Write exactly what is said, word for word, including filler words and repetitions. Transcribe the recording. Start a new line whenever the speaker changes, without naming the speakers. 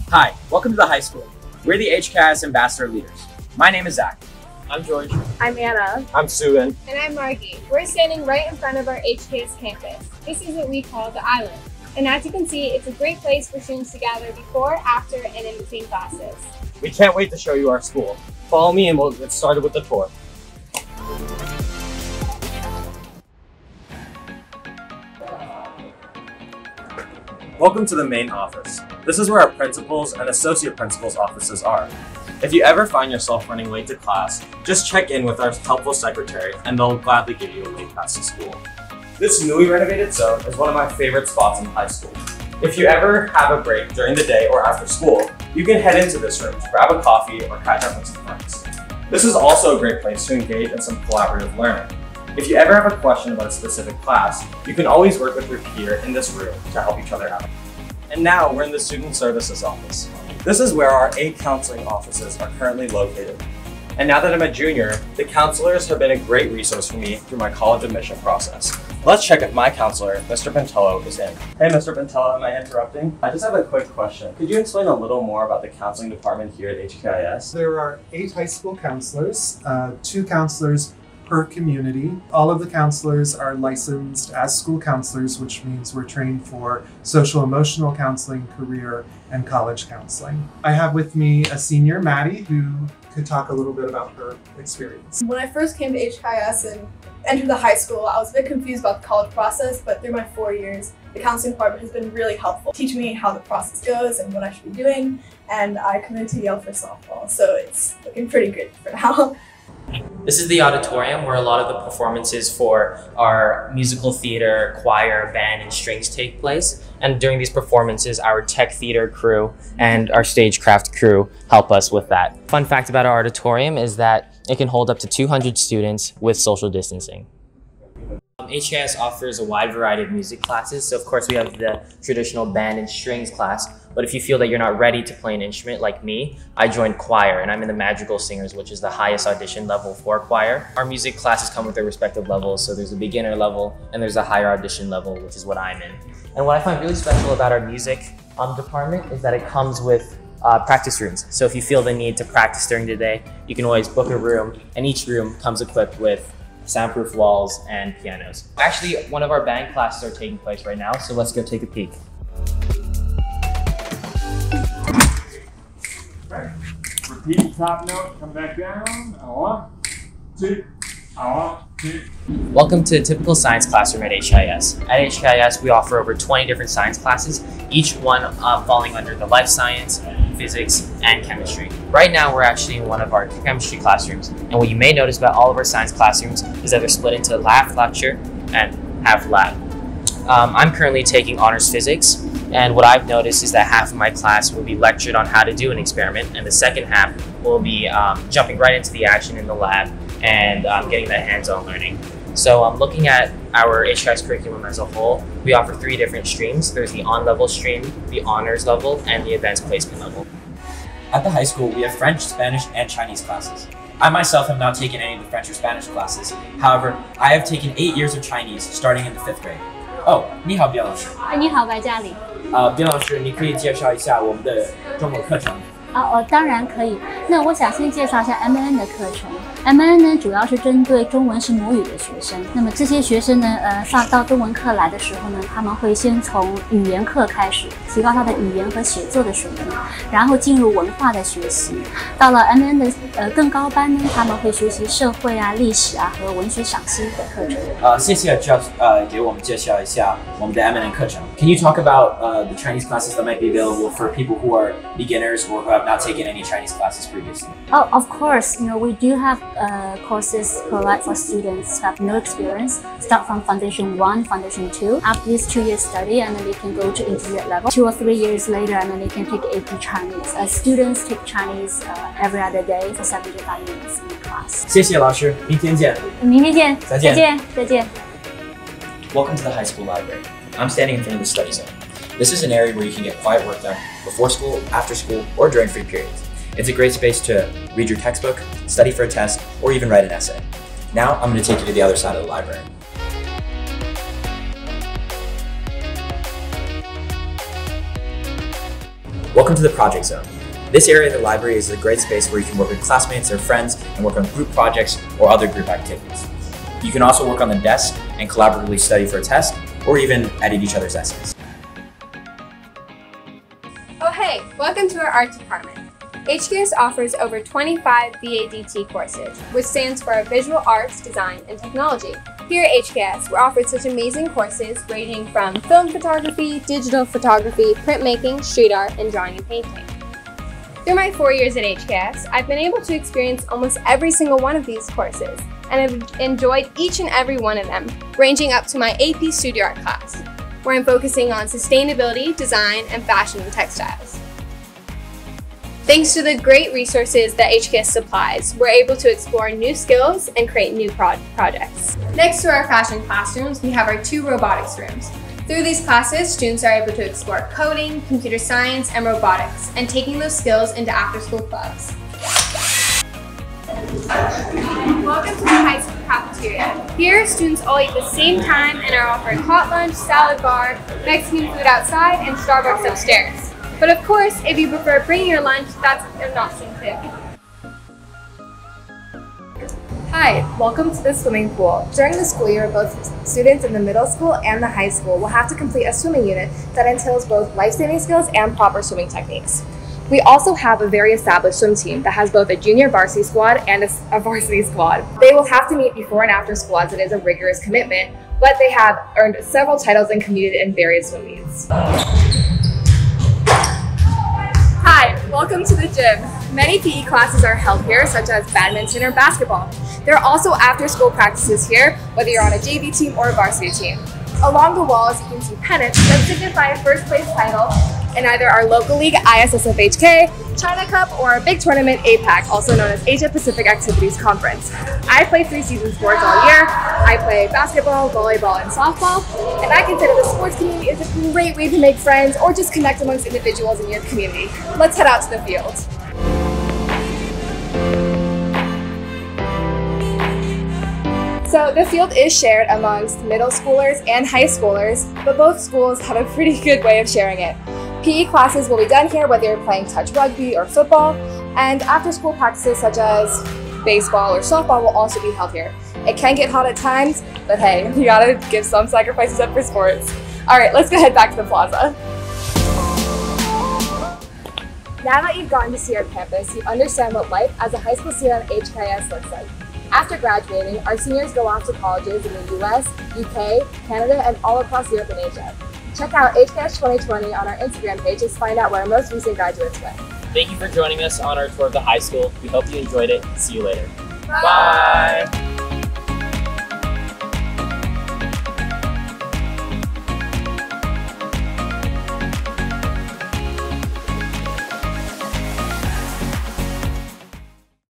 Hi, welcome to the high school. We're the H K I S ambassador leaders. My name is Zach.
I'm George.
I'm Anna.
I'm Suvan.
And I'm Margie. We're standing right in front of our H K I S campus. This is what we call the island. And as you can see, it's a great place for students to gather before, after, and in between classes.
We can't wait to show you our school. Follow me and we'll get started with the tour. Welcome to the main office. This is where our principals and associate principals' offices are. If you ever find yourself running late to class, just check in with our helpful secretary and they'll gladly give you a late pass to school. This newly renovated zone is one of my favorite spots in high school. If you ever have a break during the day or after school, you can head into this room to grab a coffee or catch up with some friends. This is also a great place to engage in some collaborative learning. If you ever have a question about a specific class, you can always work with your peer in this room to help each other out. And now we're in the Student Services office. This is where our eight counseling offices are currently located. And now that I'm a junior, the counselors have been a great resource for me through my college admission process. Let's check if my counselor, Mister Pintello, is in. Hey, Mister Pintello, am I interrupting? I just have a quick question. Could you explain a little more about the counseling department here at H K I S?
There are eight high school counselors, uh, two counselors per community. All of the counselors are licensed as school counselors, which means we're trained for social emotional counseling, career, and college counseling. I have with me a senior, Maddie, who could talk a little bit about her experience.
When I first came to H K I S and entered the high school, I was a bit confused about the college process, but through my four years, the counseling department has been really helpful, teaching me how the process goes and what I should be doing, and I committed to Yale for softball, so it's looking pretty good for now.
This is the auditorium where a lot of the performances for our musical theater, choir, band, and strings take place. And during these performances, our tech theater crew and our stagecraft crew help us with that. Fun fact about our auditorium is that it can hold up to two hundred students with social distancing. H K I S offers a wide variety of music classes. So of course we have the traditional band and strings class, but if you feel that you're not ready to play an instrument like me, I joined choir and I'm in the Magical Singers, which is the highest audition level for choir. Our music classes come with their respective levels. So there's a beginner level and there's a higher audition level, which is what I'm in. And what I find really special about our music um, department is that it comes with uh, practice rooms. So if you feel the need to practice during the day, you can always book a room, and each room comes equipped with soundproof walls and pianos. Actually, one of our band classes are taking place right now, so let's go take a peek.
Right. Repeat the top note, come back down. One, two, one, two.
Welcome to a typical science classroom at H K I S. At H K I S, we offer over twenty different science classes, each one uh, falling under the life science, physics, and chemistry. Right now, we're actually in one of our chemistry classrooms, and what you may notice about all of our science classrooms is that they're split into half lecture and half lab. Um, I'm currently taking honors physics, and what I've noticed is that half of my class will be lectured on how to do an experiment, and the second half will be um, jumping right into the action in the lab and um, getting that hands-on learning. So um, looking at our H K I S curriculum as a whole, we offer three different streams. There's the on-level stream, the honors level, and the advanced placement level.
At the high school, we have French, Spanish, and Chinese classes. I myself have not taken any of the French or Spanish classes. However, I have taken eight years of Chinese starting in the fifth grade. Oh, 你好，边老师。
哎，你好，白嘉里。
呃，边老师，你可以介绍一下我们的中文课程。
啊哦，当然可以。那我想先介绍一下 M N 的课程。M N 呢，主要是针对中文是母语的学生。那么这些学生呢，呃，上到中文课来的时候呢，他们会先从语言课开始，提高他的语言和写作的水平，然后进入文化的学习。到了 M N 的呃更高班呢，他们会学习社会啊、历史啊和文学赏析的课程。
呃，谢谢 Jeff 呃给我们介绍一下我们的 M N 课程。Can you talk about uh, the Chinese classes that might be available for people who are beginners or who have not taken any Chinese classes previously?
Oh, of course. You know, we do have uh, courses provide for students who have no experience. Start from Foundation One, Foundation Two. After this two years study, and then they can go to intermediate level. Two or three years later, and then they can take A P Chinese. Uh, students take Chinese uh, every other day for seventy-five minutes in the class.
谢谢老师，明天见。
明天见。
再见。
再见。再见。
Welcome to the high school library. I'm standing in front of the study zone. This is an area where you can get quiet work done before school, after school, or during free periods. It's a great space to read your textbook, study for a test, or even write an essay. Now I'm going to take you to the other side of the library. Welcome to the Project Zone. This area of the library is a great space where you can work with classmates or friends and work on group projects or other group activities. You can also work on the desk and collaboratively study for a test, or even edit each other's essays.
Oh hey, welcome to our art department. H K I S offers over twenty-five V A D T courses, which stands for Visual Arts, Design, and Technology. Here at H K I S, we're offered such amazing courses ranging from film photography, digital photography, printmaking, street art, and drawing and painting. Through my four years at H K I S, I've been able to experience almost every single one of these courses, and I've enjoyed each and every one of them, ranging up to my A P Studio Art class, where I'm focusing on sustainability, design, and fashion and textiles. Thanks to the great resources that H K I S supplies, we're able to explore new skills and create new pro projects. Next to our fashion classrooms, we have our two robotics rooms. Through these classes, students are able to explore coding, computer science, and robotics, and taking those skills into after-school clubs. Welcome to the high school cafeteria. Here, students all eat at the same time and are offered hot lunch, salad bar, Mexican food outside, and Starbucks upstairs. But of course, if you prefer bringing your lunch, that's an option too.
Hi, welcome to the swimming pool. During the school year, both students in the middle school and the high school will have to complete a swimming unit that entails both life-saving skills and proper swimming techniques. We also have a very established swim team that has both a junior varsity squad and a, a varsity squad. They will have to meet before and after school as it is a rigorous commitment, but they have earned several titles and competed in various swim meets. Hi, welcome to the gym. Many P E classes are held here, such as badminton or basketball. There are also after-school practices here, whether you're on a J V team or a varsity team. Along the walls, you can see pennants that signify a first place title in either our local league, I S S F H K, China Cup, or our big tournament, A PAC, also known as Asia Pacific Activities Conference. I play three season sports all year. I play basketball, volleyball, and softball, and I consider the sports community is a great way to make friends or just connect amongst individuals in your community. Let's head out to the field. So the field is shared amongst middle schoolers and high schoolers, but both schools have a pretty good way of sharing it. P E classes will be done here whether you're playing touch rugby or football, and after-school practices such as baseball or softball will also be held here. It can get hot at times, but hey, you gotta give some sacrifices up for sports. All right, let's go head back to the plaza. Now that you've gotten to see our campus, you understand what life as a high school student at H K I S looks like. After graduating, our seniors go off to colleges in the U S, U K, Canada, and all across Europe and Asia. Check out H K I S twenty twenty on our Instagram page to find out where our most recent graduates went.
Thank you for joining us on our tour of the high school. We hope you enjoyed it. See you later.
Bye!
Bye.